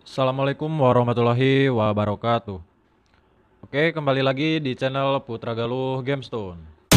Assalamualaikum warahmatullahi wabarakatuh. Oke, kembali lagi di channel Putra Galuh Gamestone.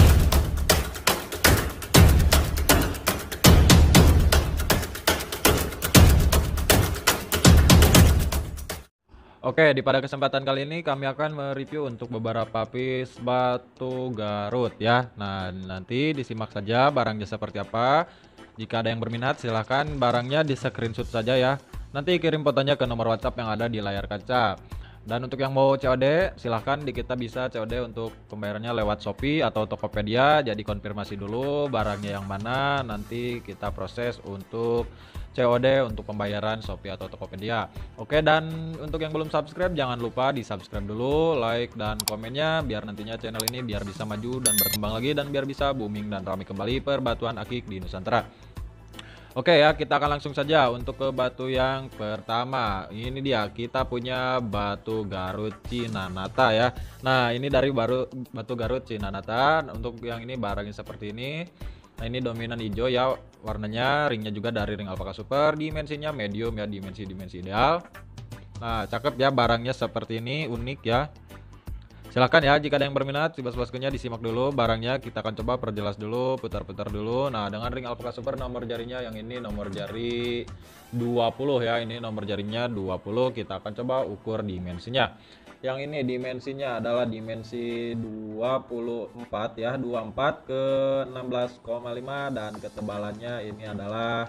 Oke, pada kesempatan kali ini kami akan mereview untuk beberapa piece batu Garut ya. Nah, nanti disimak saja barangnya seperti apa. Jika ada yang berminat, silahkan barangnya di screenshot saja ya. Nanti kirim fotonya ke nomor WhatsApp yang ada di layar kaca. Dan untuk yang mau COD, silahkan di kita bisa COD untuk pembayarannya lewat Shopee atau Tokopedia. Jadi konfirmasi dulu barangnya yang mana, nanti kita proses untuk COD untuk pembayaran Shopee atau Tokopedia. Oke, dan untuk yang belum subscribe jangan lupa di subscribe dulu, like dan komennya biar nantinya channel ini biar bisa maju dan berkembang lagi dan biar bisa booming dan ramai kembali perbatuan akik di Nusantara. Oke ya, kita akan langsung saja untuk ke batu yang pertama. Ini dia, kita punya batu Garut Cinanata ya. Nah, ini dari batu Garut Cinanata. Untuk yang ini barangnya seperti ini. Nah, ini dominan hijau ya warnanya, ringnya juga dari ring Alpaka Super, dimensinya medium ya, dimensi ideal. Nah, cakep ya barangnya seperti ini, unik ya. Silahkan ya jika ada yang berminat, bosku-boskunya disimak dulu barangnya, kita akan coba perjelas dulu, putar-putar dulu. Nah, dengan ring Alpaka Super nomor jarinya yang ini nomor jari 20 ya, ini nomor jarinya 20, kita akan coba ukur dimensinya. Yang ini dimensinya adalah dimensi 24 ya, 24 ke 16,5 dan ketebalannya ini adalah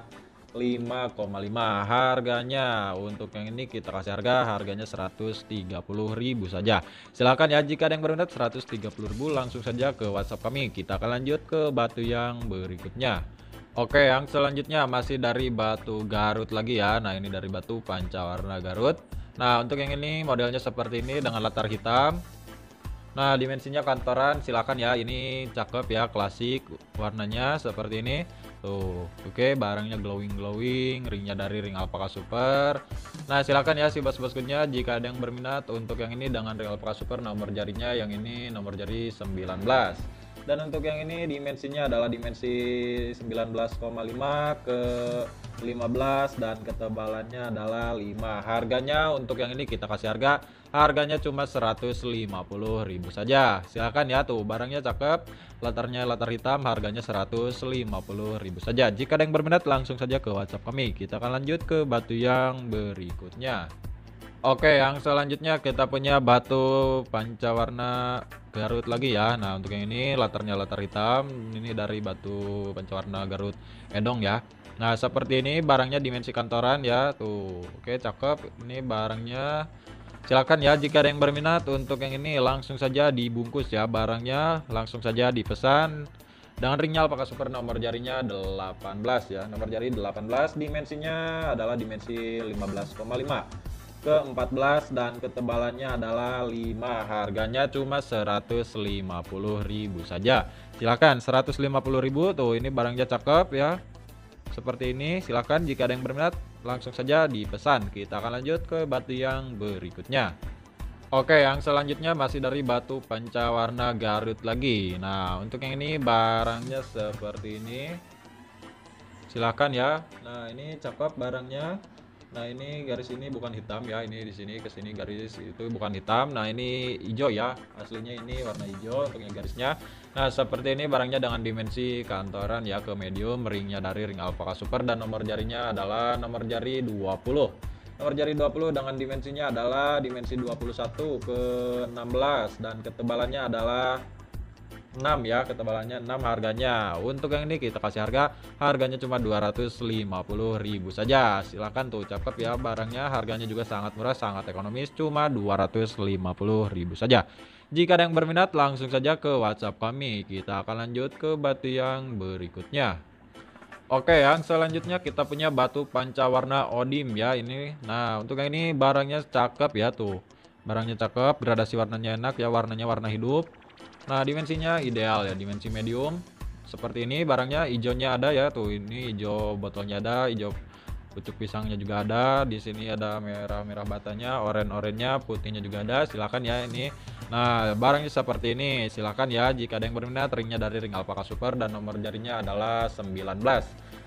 5,5. Harganya untuk yang ini kita kasih harganya 130.000 saja. Silakan ya jika ada yang berminat 130.000 langsung saja ke WhatsApp kami. Kita akan lanjut ke batu yang berikutnya. Oke, yang selanjutnya masih dari batu Garut lagi ya. Nah, ini dari batu pancawarna Garut. Nah, untuk yang ini modelnya seperti ini dengan latar hitam. Nah, dimensinya kantoran silakan ya, ini cakep ya, klasik warnanya seperti ini tuh. Oke, barangnya glowing, ringnya dari ring Alpaka Super. Nah, silakan ya si bos-boskunya jika ada yang berminat untuk yang ini dengan ring Alpaka Super nomor jarinya yang ini nomor jari 19. Dan untuk yang ini dimensinya adalah dimensi 19,5 ke 15 dan ketebalannya adalah 5. Harganya untuk yang ini kita kasih harganya cuma 150.000 saja. Silahkan ya tuh barangnya cakep, latarnya latar hitam, harganya 150.000 saja. Jika ada yang berminat langsung saja ke WhatsApp kami. Kita akan lanjut ke batu yang berikutnya. Oke, yang selanjutnya kita punya batu pancawarna Garut lagi ya. Nah, untuk yang ini latarnya latar hitam. Ini dari batu pancawarna Garut Edong ya. Nah, seperti ini barangnya dimensi kantoran ya. Tuh, oke cakep. Ini barangnya. Silakan ya jika ada yang berminat untuk yang ini langsung saja dibungkus ya barangnya. Langsung saja dipesan. Dengan ringnya Alpaka Super nomor jarinya 18 ya. Nomor jari 18, dimensinya adalah dimensi 15,5 ke 14 dan ketebalannya adalah 5. Harganya cuma 150.000 saja. Silakan 150.000 tuh, ini barangnya cakep ya. Seperti ini, silakan jika ada yang berminat langsung saja dipesan. Kita akan lanjut ke batu yang berikutnya. Oke, yang selanjutnya masih dari batu pancawarna Garut lagi. Nah, untuk yang ini barangnya seperti ini. Silakan ya. Nah, ini cakep barangnya. Nah, ini garis ini bukan hitam ya, ini di sini ke sini garis itu bukan hitam. Nah, ini hijau ya, aslinya ini warna hijau untuk yang garisnya. Nah, seperti ini barangnya dengan dimensi kantoran ya ke medium, ringnya dari ring Alpaka Super dan nomor jarinya adalah nomor jari 20. Nomor jari 20 dengan dimensinya adalah dimensi 21 ke 16 dan ketebalannya adalah 6 ya, ketebalannya 6. Harganya untuk yang ini kita kasih harganya cuma 250.000 saja. Silahkan tuh cakep ya barangnya, harganya juga sangat murah, sangat ekonomis, cuma 250.000 saja. Jika ada yang berminat langsung saja ke WhatsApp kami. Kita akan lanjut ke batu yang berikutnya. Oke, yang selanjutnya kita punya batu pancawarna Odim ya ini. Nah, untuk yang ini barangnya cakep ya tuh. Barangnya cakep, gradasi warnanya enak ya, warnanya warna hidup. Nah, dimensinya ideal ya, dimensi medium. Seperti ini barangnya, hijaunya ada ya tuh, ini hijau botolnya ada, hijau pucuk pisangnya juga ada. Di sini ada merah-merah batanya, oranye-oranye, putihnya juga ada. Silakan ya ini. Nah, barangnya seperti ini. Silakan ya jika ada yang berminat, ringnya dari ring Alpaka Super dan nomor jarinya adalah 19.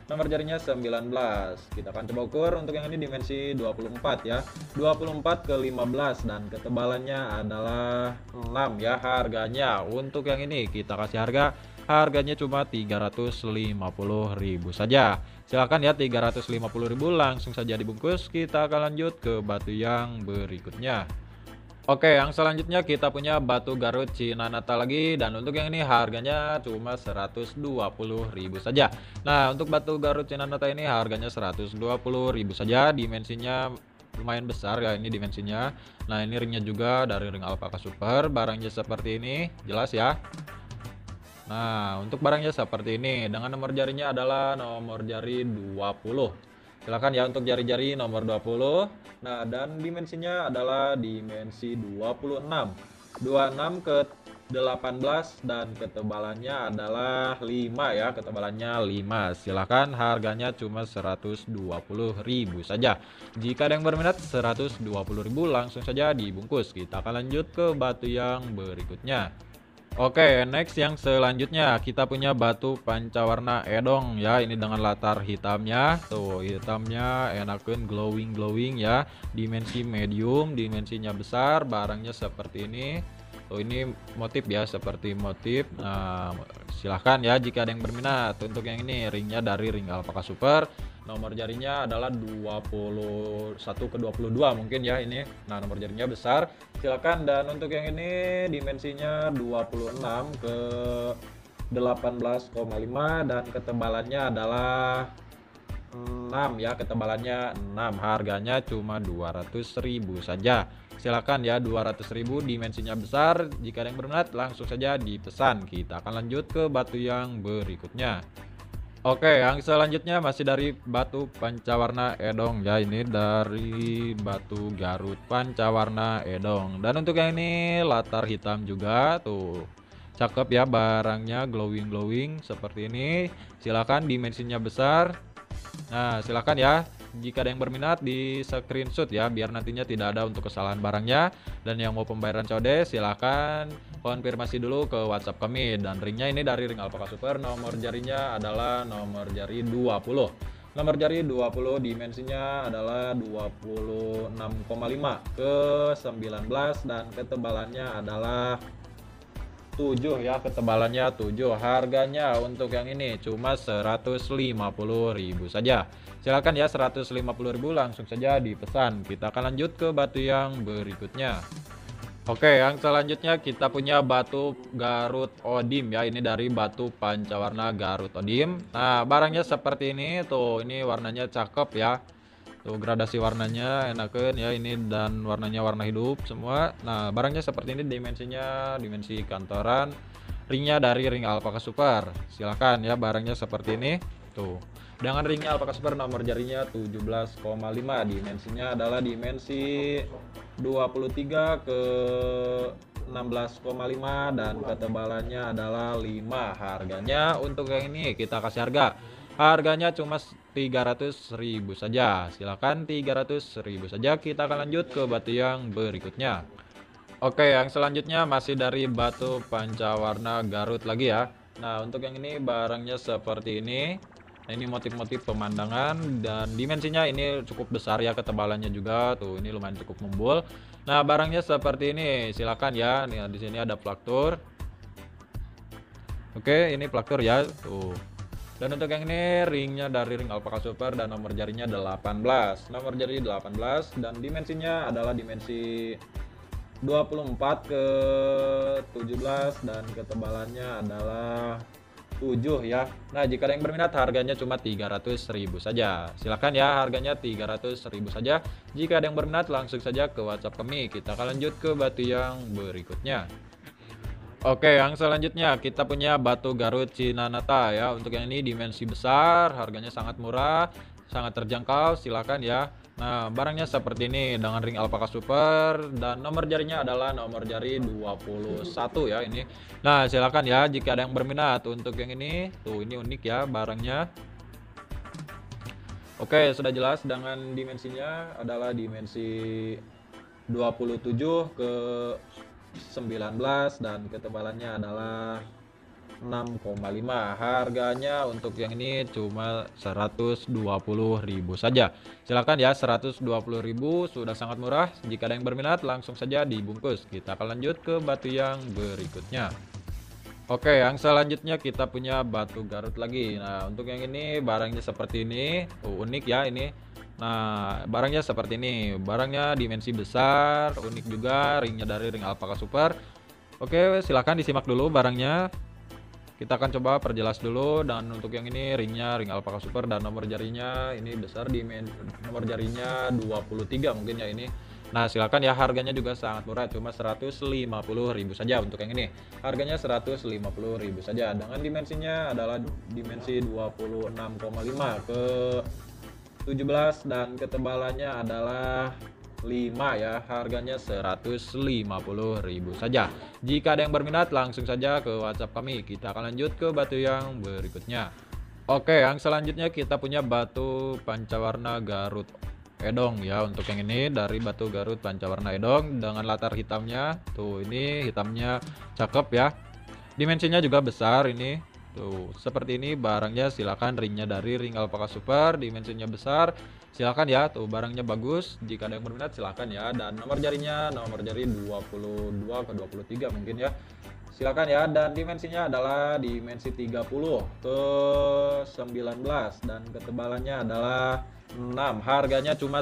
nomor jarinya 19. Kita akan coba ukur untuk yang ini dimensi 24 ya. 24 ke 15 dan ketebalannya adalah 6 ya. Harganya untuk yang ini kita kasih harganya cuma 350.000 saja. Silakan ya, 350.000 langsung saja dibungkus. Kita akan lanjut ke batu yang berikutnya. Oke, yang selanjutnya kita punya batu Garut Cinanata lagi, dan untuk yang ini harganya cuma 120.000 saja. Nah, untuk batu Garut Cinanata ini harganya 120.000 saja, dimensinya lumayan besar ya ini dimensinya. Nah, ini ringnya juga dari ring Alpaka Super, barangnya seperti ini, jelas ya. Nah, untuk barangnya seperti ini, dengan nomor jarinya adalah nomor jari 20. Silakan ya untuk jari-jari nomor 20. Nah, dan dimensinya adalah dimensi 26. 26 ke 18 dan ketebalannya adalah 5 ya, ketebalannya 5. Silakan, harganya cuma 120.000 saja. Jika ada yang berminat 120.000 langsung saja dibungkus. Kita akan lanjut ke batu yang berikutnya. Oke, next yang selanjutnya kita punya batu pancawarna edong ya. Ini dengan latar hitamnya. Tuh, hitamnya enakan glowing ya. Dimensi medium, dimensinya besar, barangnya seperti ini. Tuh, ini motif ya, seperti motif. Nah, silahkan ya jika ada yang berminat. Untuk yang ini ringnya dari ring Alpaka Super. Nomor jarinya adalah 21 ke 22 mungkin ya ini. Nah, nomor jarinya besar. Silakan, dan untuk yang ini dimensinya 26 ke 18,5 dan ketebalannya adalah 6 ya, ketebalannya 6. Harganya cuma 200.000 saja. Silakan ya, 200.000, dimensinya besar. Jika ada yang berminat langsung saja dipesan. Kita akan lanjut ke batu yang berikutnya. Oke, yang selanjutnya masih dari batu pancawarna edong ya. Ini dari batu Garut pancawarna edong. Dan untuk yang ini latar hitam juga tuh. Cakep ya, barangnya glowing seperti ini. Silakan, dimensinya besar. Nah, silakan ya. Jika ada yang berminat di screenshot ya, biar nantinya tidak ada untuk kesalahan barangnya. Dan yang mau pembayaran COD silakan konfirmasi dulu ke WhatsApp kami. Dan ringnya ini dari ring Alpaka Super, nomor jarinya adalah nomor jari 20. Nomor jari 20, dimensinya adalah 26,5 ke 19 dan ketebalannya adalah 7 ya, ketebalannya 7. Harganya untuk yang ini cuma 150.000 saja. Silakan ya, 150.000 langsung saja dipesan. Kita akan lanjut ke batu yang berikutnya. Oke, yang selanjutnya kita punya batu Garut Odim ya. Ini dari batu pancawarna Garut Odim. Nah, barangnya seperti ini tuh. Ini warnanya cakep ya. Tuh, gradasi warnanya enakan ya ini, dan warnanya warna hidup semua. Nah, barangnya seperti ini, dimensinya dimensi kantoran. Ringnya dari ring Alpaka Super. Silahkan ya, barangnya seperti ini. Tuh. Dengan ringnya Alpaka Super, nomor jarinya 17,5. Dimensinya adalah dimensi 23 ke 16,5 dan ketebalannya adalah 5. Harganya untuk yang ini kita kasih harganya cuma 300.000 saja. Silakan, 300.000 saja. Kita akan lanjut ke batu yang berikutnya. Oke, yang selanjutnya masih dari batu pancawarna Garut lagi ya. Nah, untuk yang ini barangnya seperti ini. Nah, ini motif-motif pemandangan dan dimensinya ini cukup besar ya, ketebalannya juga tuh ini lumayan cukup membul. Nah, barangnya seperti ini. Silakan ya. Nih, di sini ada plaktur. Oke, ini plaktur ya. Tuh. Dan untuk yang ini ringnya dari ring Alpaka Super dan nomor jarinya 18. Nomor jari 18 dan dimensinya adalah dimensi 24 ke 17 dan ketebalannya adalah 7 ya. Nah, jika ada yang berminat harganya cuma 300.000 saja. Silakan ya, harganya 300.000 saja. Jika ada yang berminat langsung saja ke WhatsApp kami. Kita akan lanjut ke batu yang berikutnya. Oke, yang selanjutnya kita punya batu Garut Cinanata ya. Untuk yang ini dimensi besar, harganya sangat murah, sangat terjangkau. Silakan ya. Nah, barangnya seperti ini dengan ring Alpaka Super dan nomor jarinya adalah nomor jari 21 ya ini. Nah, silakan ya jika ada yang berminat untuk yang ini. Tuh, ini unik ya barangnya. Oke, sudah jelas, dengan dimensinya adalah dimensi 27 ke 19 dan ketebalannya adalah 6,5. Harganya untuk yang ini cuma 120.000 saja. Silakan ya, 120.000 sudah sangat murah. Jika ada yang berminat langsung saja dibungkus. Kita akan lanjut ke batu yang berikutnya. Oke, yang selanjutnya kita punya batu Garut lagi. Nah, untuk yang ini barangnya seperti ini. Unik ya ini. Nah, barangnya seperti ini. Barangnya dimensi besar, unik juga, ringnya dari ring Alpaka Super. Oke, silahkan disimak dulu barangnya. Kita akan coba perjelas dulu. Dan untuk yang ini ringnya ring Alpaka Super dan nomor jarinya ini besar, nomor jarinya 23 mungkin ya ini. Nah, silakan ya, harganya juga sangat murah, cuma 150.000 saja untuk yang ini. Harganya 150.000 saja. Dengan dimensinya adalah dimensi 26,5 ke 17 dan ketebalannya adalah 5 ya. Harganya 150.000 saja. Jika ada yang berminat langsung saja ke WhatsApp kami. Kita akan lanjut ke batu yang berikutnya. Oke, yang selanjutnya kita punya batu pancawarna Garut Edong ya. Untuk yang ini dari batu Garut pancawarna Edong dengan latar hitamnya. Tuh, ini hitamnya cakep ya. Dimensinya juga besar ini. Tuh, seperti ini barangnya. Silakan, ringnya dari ring Alpaka Super, dimensinya besar. Silakan ya, tuh barangnya bagus. Jika ada yang berminat silakan ya. Dan nomor jarinya nomor jari 22 ke 23 mungkin ya. Silakan ya, dan dimensinya adalah dimensi 30 ke 19 dan ketebalannya adalah 6. Harganya cuma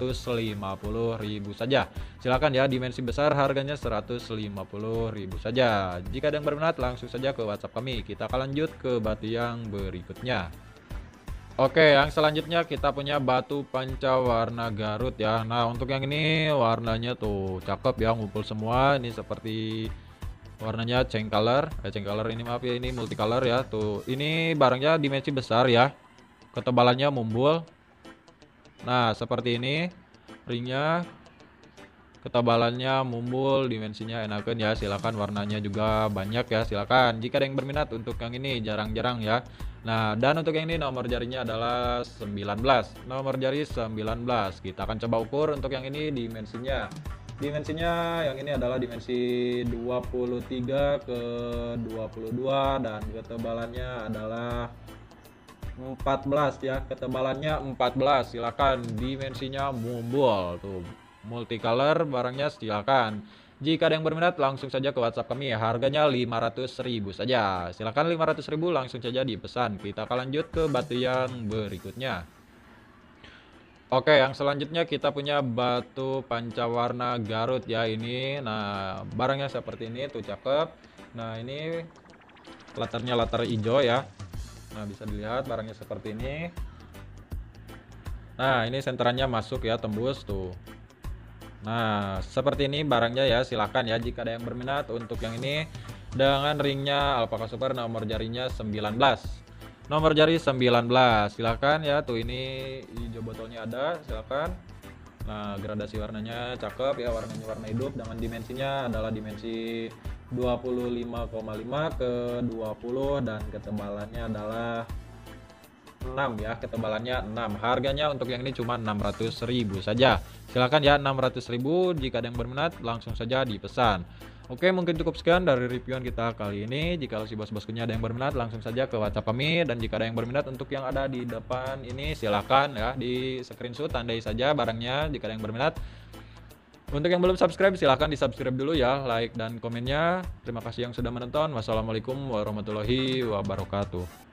150.000 saja. Silakan ya, dimensi besar harganya 150.000 saja. Jika ada yang berminat langsung saja ke WhatsApp kami. Kita akan lanjut ke batu yang berikutnya. Oke, yang selanjutnya kita punya batu pancawarna Garut ya. Nah, untuk yang ini warnanya tuh cakep ya, ngumpul semua. Ini seperti warnanya change color. Change color ini, maaf ya, ini multicolor ya. Tuh, ini barangnya dimensi besar ya. Ketebalannya mumbul. Nah, seperti ini ringnya, ketebalannya mumbul, dimensinya enakan ya. Silakan, warnanya juga banyak ya. Silakan jika ada yang berminat untuk yang ini, jarang-jarang ya. Nah, dan untuk yang ini nomor jarinya adalah 19. Nomor jari 19. Kita akan coba ukur untuk yang ini dimensinya. Dimensinya yang ini adalah dimensi 23 ke 22 dan ketebalannya adalah 14 ya. Ketebalannya 14. Silakan, dimensinya mumbul tuh. Multicolor barangnya. Silakan. Jika ada yang berminat langsung saja ke WhatsApp kami ya. Harganya 500.000 saja. Silakan, 500.000 langsung saja dipesan. Kita akan lanjut ke batu yang berikutnya. Oke, yang selanjutnya kita punya batu pancawarna Garut ya ini. Nah, barangnya seperti ini tuh, cakep. Nah, ini latarnya latar hijau ya. Nah, bisa dilihat barangnya seperti ini. Nah, ini senterannya masuk ya, tembus tuh. Nah, seperti ini barangnya ya. Silakan ya, jika ada yang berminat untuk yang ini dengan ringnya Alpaka Super, nomor jarinya 19. Nomor jari 19. Silakan ya, tuh ini hijau botolnya ada. Silakan. Nah, gradasi warnanya cakep ya, warnanya warna hidup dengan dimensinya adalah dimensi 25,5 ke 20 dan ketebalannya adalah 6 ya, ketebalannya 6. Harganya untuk yang ini cuma 600.000 saja. Silakan ya, 600.000. Jika ada yang berminat langsung saja dipesan. Oke, mungkin cukup sekian dari reviewan kita kali ini. Jika si bos-boskunya ada yang berminat langsung saja ke WhatsApp kami. Dan jika ada yang berminat untuk yang ada di depan ini, silakan ya, di screenshot, tandai saja barangnya jika ada yang berminat. Untuk yang belum subscribe silahkan di subscribe dulu ya, like dan komennya. Terima kasih yang sudah menonton. Wassalamualaikum warahmatullahi wabarakatuh.